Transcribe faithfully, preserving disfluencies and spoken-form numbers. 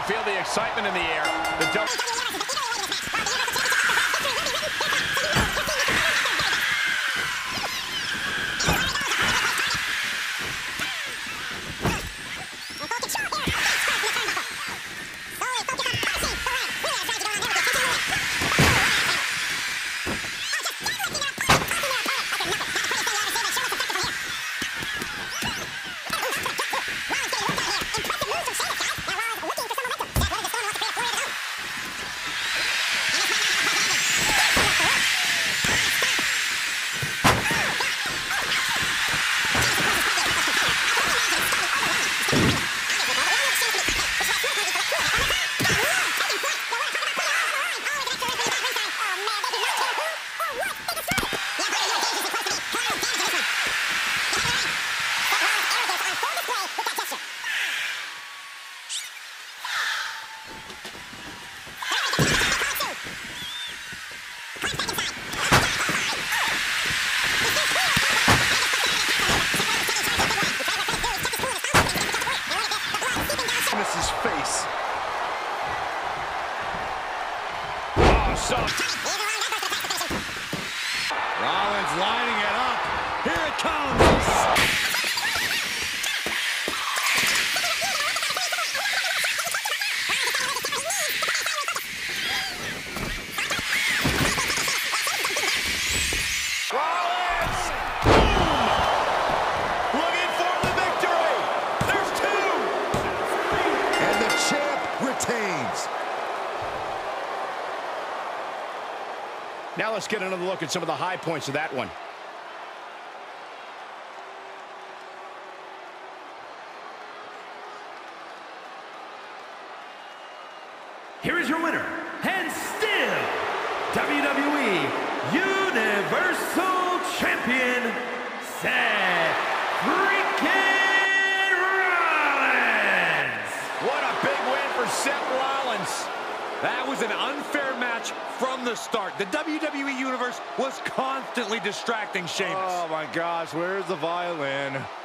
can feel the excitement in the air. The double... His face. Oh, so Rollins lining it up. Here it comes. Rollins! Boom! Looking for the victory. There's two. And the champ retains. Now let's get another look at some of the high points of that one. Here is your winner, and still W W E Universal Champion, Seth freaking Rollins. What a big win for Seth Rollins. That was an unfair match from the start. The W W E Universe was constantly distracting Sheamus. Oh my gosh, where's the violin?